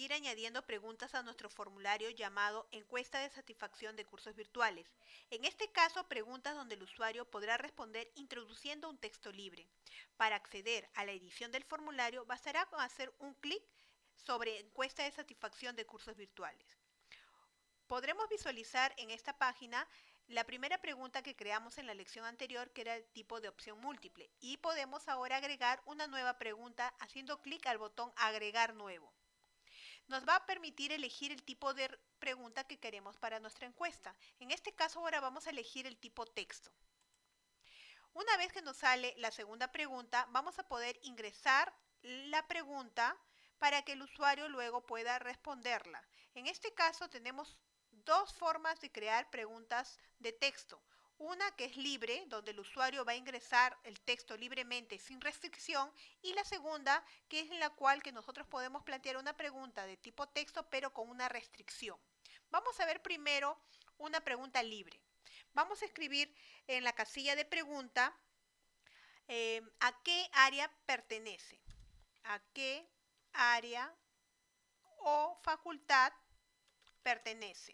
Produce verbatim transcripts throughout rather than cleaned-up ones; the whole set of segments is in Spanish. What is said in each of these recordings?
seguir añadiendo preguntas a nuestro formulario llamado Encuesta de Satisfacción de Cursos Virtuales. En este caso, preguntas donde el usuario podrá responder introduciendo un texto libre. Para acceder a la edición del formulario, bastará con hacer un clic sobre Encuesta de Satisfacción de Cursos Virtuales. Podremos visualizar en esta página la primera pregunta que creamos en la lección anterior, que era el tipo de opción múltiple, y podemos ahora agregar una nueva pregunta haciendo clic al botón Agregar nuevo. Nos va a permitir elegir el tipo de pregunta que queremos para nuestra encuesta. En este caso ahora vamos a elegir el tipo texto. Una vez que nos sale la segunda pregunta, vamos a poder ingresar la pregunta para que el usuario luego pueda responderla. En este caso tenemos dos formas de crear preguntas de texto. Una que es libre, donde el usuario va a ingresar el texto libremente sin restricción, y la segunda que es en la cual que nosotros podemos plantear una pregunta de tipo texto pero con una restricción. Vamos a ver primero una pregunta libre. Vamos a escribir en la casilla de pregunta eh, ¿a qué área pertenece? ¿A qué área o facultad pertenece?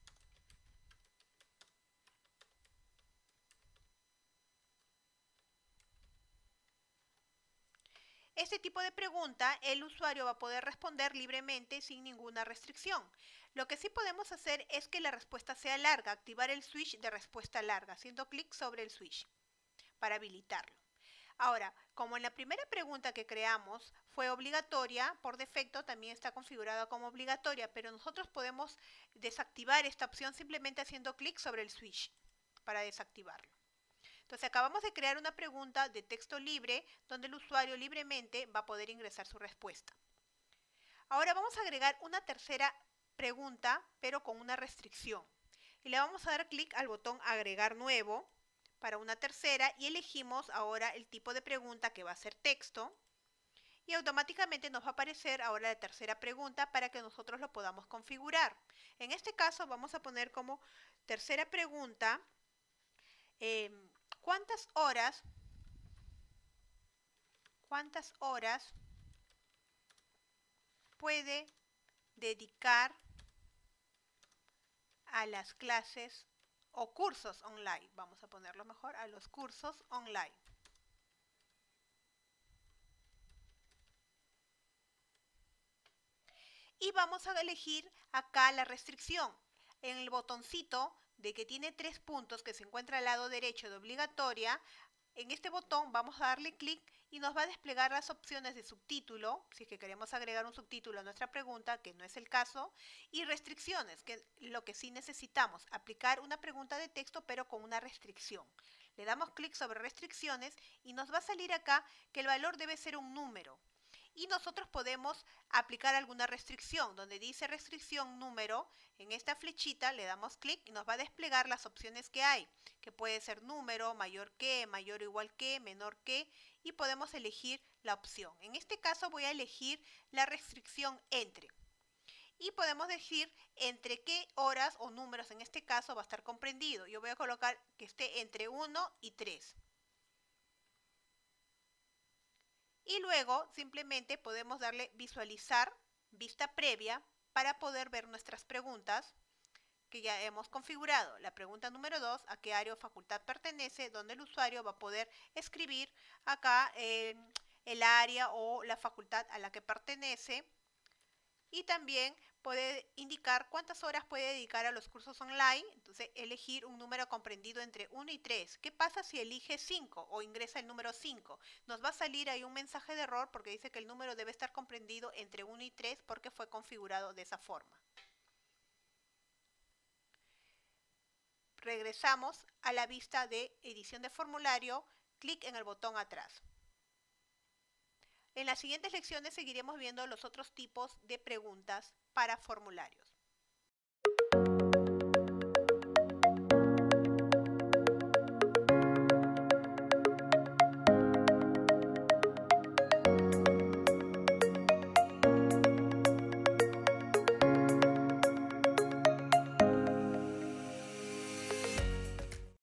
Este tipo de pregunta el usuario va a poder responder libremente sin ninguna restricción. Lo que sí podemos hacer es que la respuesta sea larga, activar el switch de respuesta larga, haciendo clic sobre el switch para habilitarlo. Ahora, como en la primera pregunta que creamos fue obligatoria, por defecto también está configurada como obligatoria, pero nosotros podemos desactivar esta opción simplemente haciendo clic sobre el switch para desactivarlo. Entonces acabamos de crear una pregunta de texto libre donde el usuario libremente va a poder ingresar su respuesta. Ahora vamos a agregar una tercera pregunta, pero con una restricción. Y le vamos a dar clic al botón Agregar nuevo para una tercera y elegimos ahora el tipo de pregunta que va a ser texto. Y automáticamente nos va a aparecer ahora la tercera pregunta para que nosotros lo podamos configurar. En este caso vamos a poner como tercera pregunta, eh, ¿cuántas horas, cuántas horas puede dedicar a las clases o cursos online? Vamos a ponerlo mejor, a los cursos online. Y vamos a elegir acá la restricción. En el botoncito de que tiene tres puntos que se encuentra al lado derecho de obligatoria, en este botón vamos a darle clic y nos va a desplegar las opciones de subtítulo, si es que queremos agregar un subtítulo a nuestra pregunta, que no es el caso, y restricciones, que es lo que sí necesitamos, aplicar una pregunta de texto pero con una restricción. Le damos clic sobre restricciones y nos va a salir acá que el valor debe ser un número. Y nosotros podemos aplicar alguna restricción, donde dice restricción número, en esta flechita le damos clic y nos va a desplegar las opciones que hay, que puede ser número, mayor que, mayor o igual que, menor que, y podemos elegir la opción. En este caso voy a elegir la restricción entre. Y podemos decir entre qué horas o números en este caso va a estar comprendido. Yo voy a colocar que esté entre uno y tres. Y luego simplemente podemos darle visualizar, vista previa, para poder ver nuestras preguntas que ya hemos configurado. La pregunta número dos, ¿a qué área o facultad pertenece? Donde el usuario va a poder escribir acá eh, el área o la facultad a la que pertenece. Y también puede indicar cuántas horas puede dedicar a los cursos online. Entonces elegir un número comprendido entre uno y tres. ¿Qué pasa si elige cinco o ingresa el número cinco? Nos va a salir ahí un mensaje de error porque dice que el número debe estar comprendido entre uno y tres porque fue configurado de esa forma. Regresamos a la vista de edición de formulario, clic en el botón atrás. En las siguientes lecciones seguiremos viendo los otros tipos de preguntas para formularios.